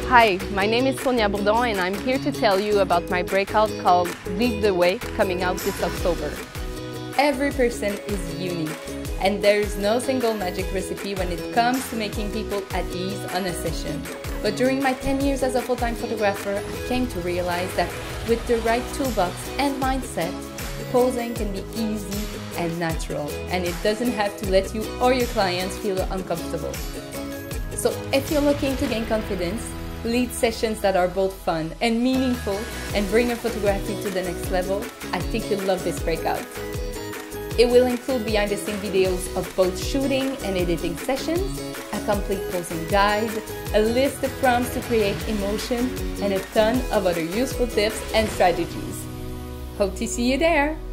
Hi, my name is Sonia Bourdon and I'm here to tell you about my breakout called Lead the Way, coming out this October. Every person is unique, and there's no single magic recipe when it comes to making people at ease on a session. But during my 10 years as a full-time photographer, I came to realize that with the right toolbox and mindset, posing can be easy and natural, and it doesn't have to let you or your clients feel uncomfortable. So if you're looking to gain confidence, lead sessions that are both fun and meaningful, and bring your photography to the next level, I think you'll love this breakout. It will include behind-the-scenes videos of both shooting and editing sessions, a complete posing guide, a list of prompts to create emotion, and a ton of other useful tips and strategies. Hope to see you there!